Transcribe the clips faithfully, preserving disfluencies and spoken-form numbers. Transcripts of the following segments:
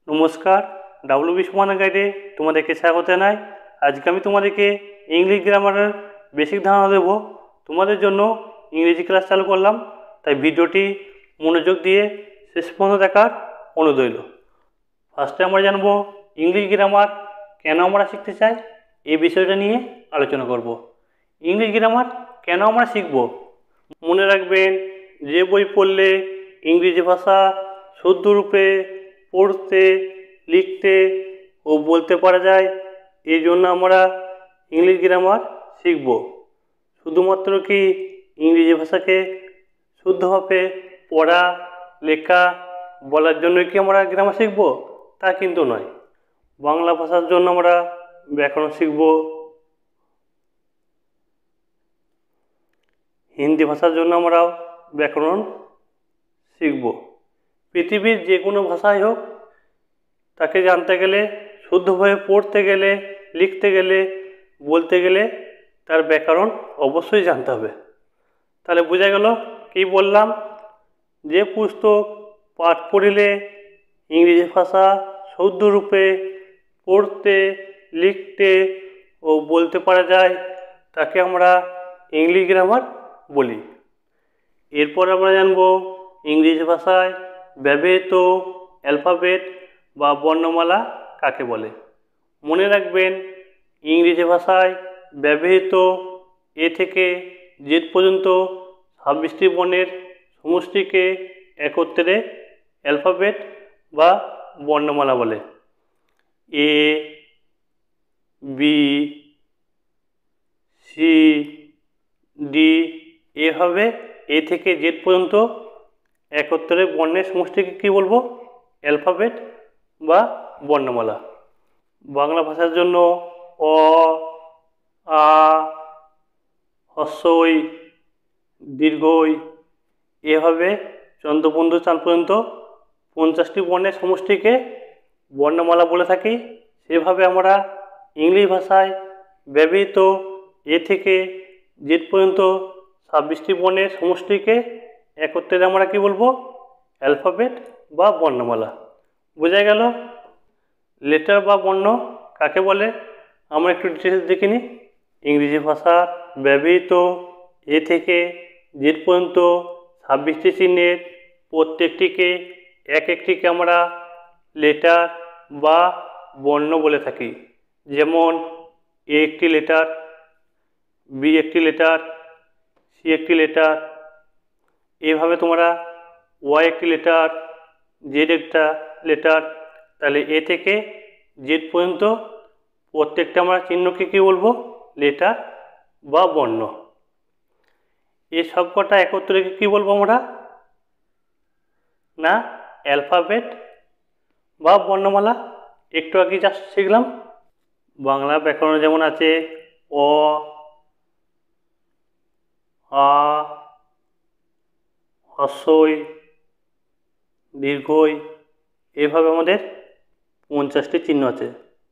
নমস্কার, ডাব্লিউবি সমান গাইডে তোমাদেরকে স্বাগত জানাই। আজকে আমি তোমাদেরকে ইংলিশ গ্রামারের বেসিক ধারণা দেবো। তোমাদের জন্য ইংরেজি ক্লাস চালু করলাম, তাই ভিডিওটি মনোযোগ দিয়ে শেষ পর্যন্ত দেখার অনুরোধ রইল। ফার্স্টে আমরা জানবো ইংলিশ গ্রামার কেন আমরা শিখতে চাই, এই বিষয়টা নিয়ে আলোচনা করব। ইংলিশ গ্রামার কেন আমরা শিখব? মনে রাখবেন, যে বই পড়লে ইংরেজি ভাষা শুদ্ধরূপে পড়তে, লিখতে ও বলতে পারা যায়, এই জন্য আমরা ইংলিশ গ্রামার শিখব। শুধুমাত্র কি ইংরেজি ভাষাকে শুদ্ধভাবে পড়া, লেখা, বলার জন্য কি আমরা গ্রামার শিখব? তা কিন্তু নয়। বাংলা ভাষার জন্য আমরা ব্যাকরণ শিখব, হিন্দি ভাষার জন্য আমরাও ব্যাকরণ শিখব। পৃথিবীর যে কোনো ভাষাই হোক, তাকে জানতে গেলে, শুদ্ধভাবে পড়তে গেলে, লিখতে গেলে, বলতে গেলে তার ব্যাকরণ অবশ্যই জানতে হবে। তাহলে বোঝা গেল কি বললাম, যে পুস্তক পাঠ পড়িলে ইংরেজি ভাষা শুদ্ধরূপে পড়তে, লিখতে ও বলতে পারা যায়, তাকে আমরা ইংলিশ গ্রামার বলি। এরপর আমরা জানব ইংরেজি ভাষায় ব্যবহৃত অ্যালফাবেট বা বর্ণমালা কাকে বলে। মনে রাখবেন, ইংরেজি ভাষায় ব্যবহৃত এ থেকে জেড পর্যন্ত ছাব্বিশটি বর্ণের সমষ্টিকে একত্রে অ্যালফাবেট বা বর্ণমালা বলে। এ, বি, সি, ডি, এভাবে এ থেকে জেড পর্যন্ত একত্রে বর্ণের সমষ্টিকে কী বলবো? অ্যালফাবেট বা বর্ণমালা। বাংলা ভাষার জন্য অ, আ, হ্রস্ব ই, দীর্ঘ ই, এভাবে চন্দ্রবিন্দু চাঁদ পর্যন্ত পঞ্চাশটি বর্ণের সমষ্টিকে বর্ণমালা বলে থাকি। সেভাবে আমরা ইংলিশ ভাষায় ব্যবহৃত এ থেকে জেড পর্যন্ত ছাব্বিশটি বর্ণের সমষ্টিকে একত্রে আমরা কি বলবো? অ্যালফাবেট বা বর্ণমালা। বোঝা গেল? লেটার বা বর্ণ কাকে বলে আমরা একটু ডিটেলস দেখে নিই। ইংরেজি ভাষার ব্যবহৃত এ থেকে জেড পর্যন্ত ছাব্বিশটি চিহ্নের প্রত্যেকটিকে এক একটিকে আমরা লেটার বা বর্ণ বলে থাকি। যেমন এ একটি লেটার, বি একটি লেটার, সি একটি লেটার, এভাবে তোমরা ওয়াই একটি লেটার, জেড একটা লেটার। তাহলে এ থেকে জেড পর্যন্ত প্রত্যেকটা আমরা চিহ্নকে কী বলবো? লেটার বা বর্ণ। এ সবকটা একত্রে কী বলবো আমরা? না, অ্যালফাবেট বা বর্ণমালা। একটু আগে জাস্ট শিখলাম। বাংলা ব্যাকরণে যেমন আছে অ, আ, হ্রস্ব ই, দীর্ঘ ই, এভাবে আমাদের পঞ্চাশটি চিহ্ন আছে।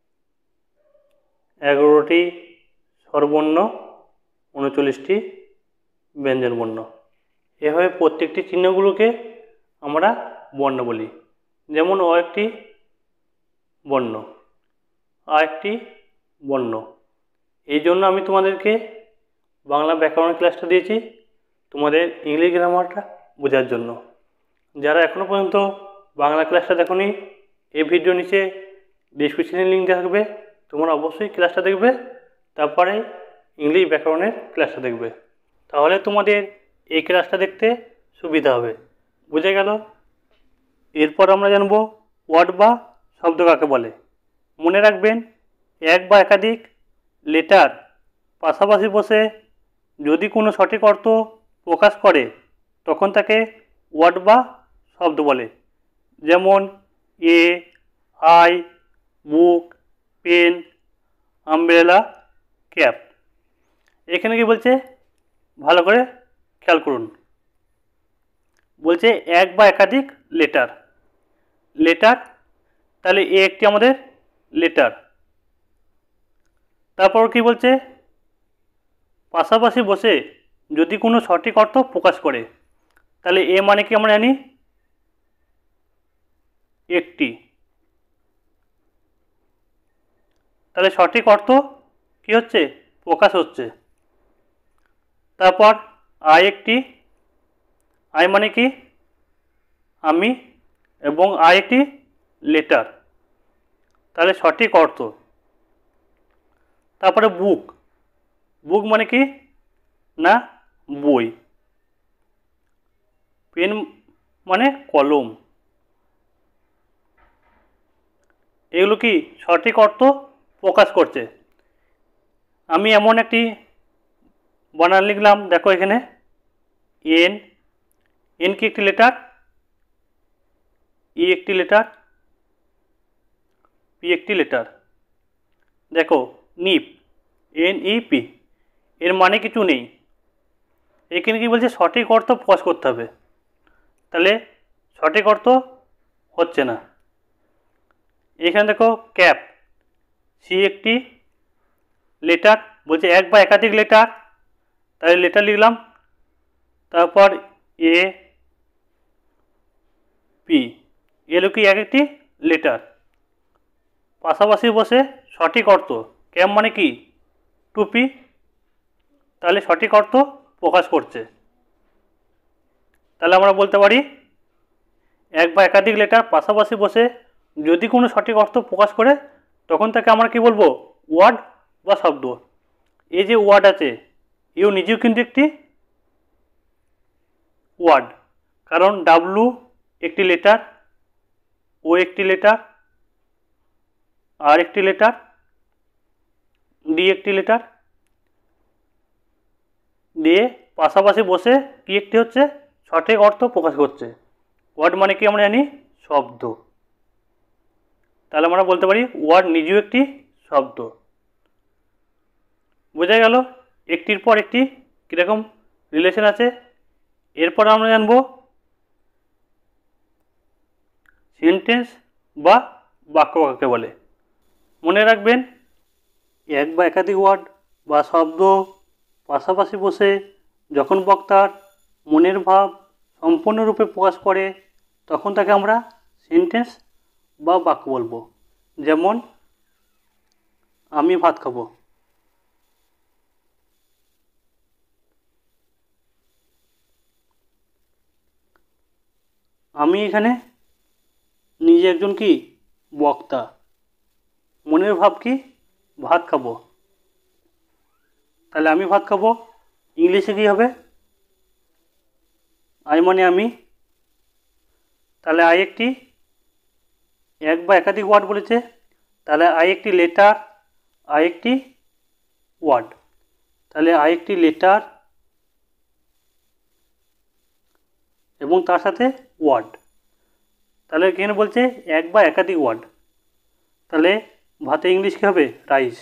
এগারোটি স্বরবর্ণ, উনচল্লিশটি ব্যঞ্জনবর্ণ। এভাবে প্রত্যেকটি চিহ্নগুলোকে আমরা বর্ণ বলি। যেমন অ একটি বর্ণ, আ একটি বর্ণ। এই জন্য আমি তোমাদেরকে বাংলা ব্যাকরণ ক্লাসটা দিয়েছি, তোমাদের ইংলিশ গ্রামারটা বোঝার জন্য। যারা এখনও পর্যন্ত বাংলা ক্লাসটা দেখোনি, এই ভিডিও নিচে ডিসক্রিপশনে লিঙ্ক থাকবে, তোমরা অবশ্যই ক্লাসটা দেখবে, তারপরে ইংলিশ ব্যাকরণের ক্লাসটা দেখবে। তাহলে তোমাদের এই ক্লাসটা দেখতে সুবিধা হবে। বুঝে গেল? এরপর আমরা জানবো ওয়ার্ড বা শব্দ কাকে বলে। মনে রাখবেন, এক বা একাধিক লেটার পাশাপাশি বসে যদি কোনো সঠিক অর্থ প্রকাশ করে, তখন তাকে ওয়ার্ড বা শব্দ বলে। যেমন a, I, book, pen, umbrella, cap. এখানে কি বলছে? ভালো করে খেয়াল করুন। বলছে এক বা একাধিক লেটার। লেটার, তাহলে এ একটি আমাদের লেটার। তারপর কি বলছে? পাশাপাশি বসে যদি কোনো সঠিক অর্থ প্রকাশ করে, তাহলে এ মানে কি আমরা জানি? একটি। তাহলে সঠিক অর্থ কী হচ্ছে? প্রকাশ হচ্ছে। তারপর আই একটি, আই মানে কি? আমি, এবং আই একটি লেটার, তাহলে সঠিক অর্থ। তারপরে বুক, বুক মানে কি? না বই। পেন মানে কলম। এগুলো কি সঠিক অর্থ প্রকাশ করছে। আমি এমন একটি বানান লিখলাম, দেখো এখানে এন, এন কি একটি লেটার? ই একটি লেটার, পি একটি লেটার। দেখো নিপ, এন ই পি, এর মানে কিছু নেই। এখানে কি বলছে? সঠিক অর্থ প্রকাশ করতে হবে, তাহলে সঠিক অর্থ হচ্ছে না। এখানে দেখো ক্যাপ, সি একটি লেটার, বলছে এক বা একাধিক লেটার, তাহলে লেটার লিখলাম। তারপর এ পি, এলো কি এক একটি লেটার, পাশাপাশি বসে সঠিক অর্থ। ক্যাপ মানে কি? টুপি, তাহলে সঠিক অর্থ প্রকাশ করছে। তাহলে আমরা বলতে পারি এক বা একাধিক লেটার পাশাপাশি বসে যদি কোনো সঠিক অর্থ প্রকাশ করে তখন তাকে আমরা কি বলবো? ওয়ার্ড বা শব্দ। এই যে ওয়ার্ড আছে, এও নিজেও কিন্তু একটি ওয়ার্ড, কারণ ডাব্লু একটি লেটার, ও একটি লেটার, আর একটি লেটার, ডি একটি লেটার, দিয়ে পাশাপাশি বসে কি একটি হচ্ছে? সঠিক অর্থ প্রকাশ করছে। ওয়ার্ড মানে কি আমরা জানি? শব্দ। তাহলে আমরা বলতে পারি ওয়ার্ড নিজেও একটি শব্দ। বোঝা গেল একটির পর একটি কীরকম রিলেশন আছে। এরপর আমরা জানব সেন্টেন্স বা বাক্য কাকে বলে। মনে রাখবেন, এক বা একাধিক ওয়ার্ড বা শব্দ পাশাপাশি বসে যখন বক্তার মনের ভাব সম্পূর্ণরূপে প্রকাশ করে তখন তাকে আমরা সেন্টেন্স বা বাক্য বলবো। যেমন আমি ভাত খাবো, আমি এখানে নিজে একজন কি? বক্তা। মনের ভাব কি? ভাত খাবো, তাহলে আমি ভাত খাবো। ইংলিশে কী হবে? আই মানে আমি, তাহলে আই একটি এক বা একাধিক ওয়ার্ড বলেছে, তাহলে আই একটি লেটার, আই একটি ওয়ার্ড, তাহলে আই একটি লেটার এবং তার সাথে ওয়ার্ড। তাহলে এখানে বলছে এক বা একাধিক ওয়ার্ড, তাহলে ভাতে ইংলিশ কী হবে? রাইস।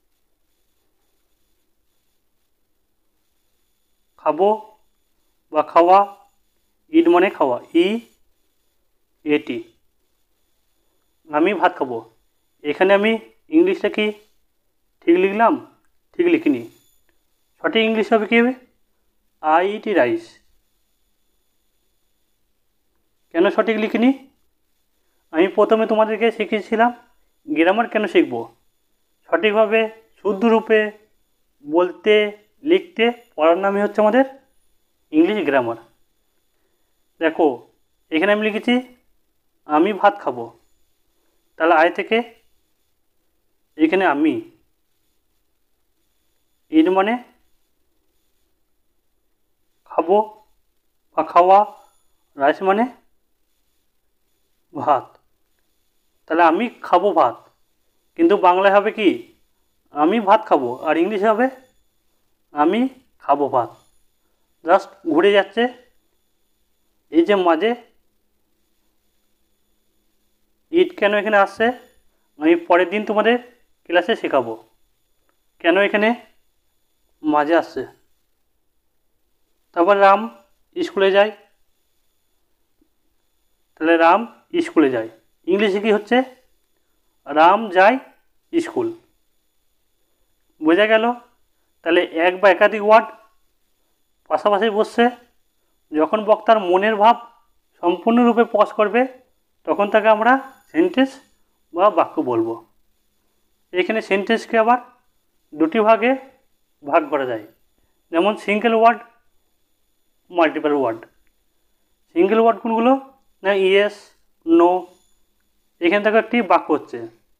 খাবো বা খাওয়া, ইট মানে খাওয়া, ই এটি। আমি ভাত খাবো, এখানে আমি ইংলিশটা কি ঠিক লিখলাম? ঠিক লিখিনি। সঠিক ইংলিশ হবে কী হবে? I eat rice. কেন সঠিক লিখিনি? আমি প্রথমে তোমাদেরকে শিখিয়েছিলাম গ্রামার কেন শিখব। সঠিকভাবে শুদ্ধ রূপে বলতে, লিখতে, পড়ার নামই হচ্ছে আমাদের ইংলিশ গ্রামার। দেখো এখানে আমি লিখেছি আমি ভাত খাবো, তাহলে আয় থেকে এখানে আমি, ইট মানে খাবো বা খাওয়া, রাইস মানে ভাত, তাহলে আমি খাবো ভাত। কিন্তু বাংলায় হবে কি? আমি ভাত খাবো, আর ইংলিশে হবে আমি খাবো ভাত। জাস্ট ঘুরে যাচ্ছে। এই যে মাঝে ইট কেন এখানে আসছে আমি পরের দিন তোমাদের ক্লাসে শেখাবো কেন এখানে মাঝে আসছে। তারপর রাম স্কুলে যায়, তাহলে রাম স্কুলে যায়, ইংলিশে কি হচ্ছে? রাম যায় স্কুল। বোঝা গেল? তাহলে এক বা একাধিক ওয়ার্ড পাশাপাশি বসছে যখন বক্তার মনের ভাব সম্পূর্ণরূপে প্রকাশ করবে তখন তাকে আমরা সেন্টেন্স বা বাক্য বলবো। এখানে সেন্টেন্সকে আবার দুটি ভাগে ভাগ করা যায়, যেমন single word, multiple word. Single word কোনগুলো? না ইয়েস, নো। এখানে থেকে একটি বাক্য হচ্ছে,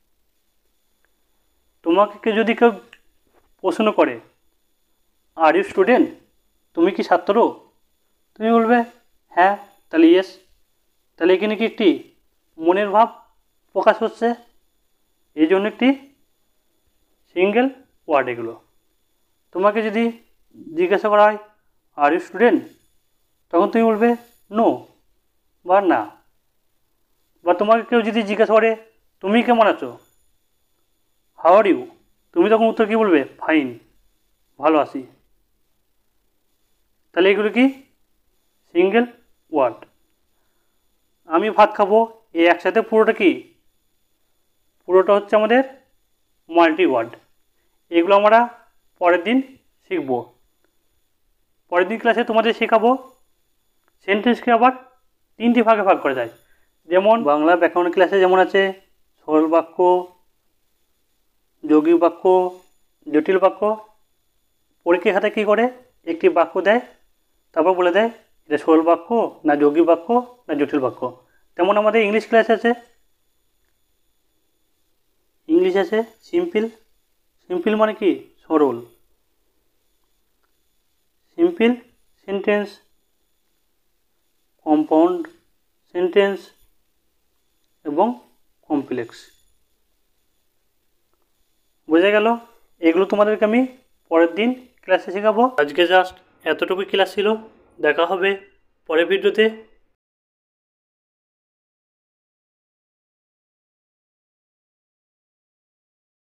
তোমাকে যদি কেউ প্রশ্ন করে আর ইউ স্টুডেন্ট, তুমি কি ছাত্র? তুমি বলবে হ্যাঁ, তাহলে ইয়েস। তাহলে এখানে কি একটি মনের ভাব প্রকাশ হচ্ছে, এই জন্য একটি সিঙ্গেল ওয়ার্ড এগুলো। তোমাকে যদি জিজ্ঞাসা করা হয় আর ইউ স্টুডেন্ট, তখন তুমি বলবে নো বা না। বা তোমাকে কেউ যদি জিজ্ঞাসা করে তুমি কেমন আছো, হাউ আর ইউ, তুমি তখন উত্তর কী বলবে? ফাইন, ভালো আছি। তাহলে এগুলো কি সিঙ্গেল ওয়ার্ড। আমি ভাত খাবো, এই একসাথে পুরোটা কি, পুরোটা হচ্ছে আমাদের মাল্টি ওয়ার্ড। এগুলো আমরা পরের দিন শিখব। পরের দিন ক্লাসে তোমাদের শেখাবো সেন্টেন্সকে আবার তিনটি ভাগে ভাগ করা যায়। যেমন বাংলা ব্যাকরণ ক্লাসে যেমন আছে সরল বাক্য, যৌগিক বাক্য, জটিল বাক্য। পরীক্ষা খাতায় কী করে, একটি বাক্য দেয়, তারপর বলে দেয় এটা সরল বাক্য না যৌগিক বাক্য না জটিল বাক্য। তেমন আমাদের ইংলিশ ক্লাস আছে, ইংলিশ আছে সিম্পল। সিম্পল মানে কি? সরল। সিম্পল সেন্টেন্স, কম্পাউন্ড সেন্টেন্স এবং কমপ্লেক্স। বোঝা গেল? এগুলো তোমাদেরকে আমি পরের দিন ক্লাসে শেখাবো। আজকে জাস্ট এতটুকুই ক্লাস ছিল। দেখা হবে পরের ভিডিওতে।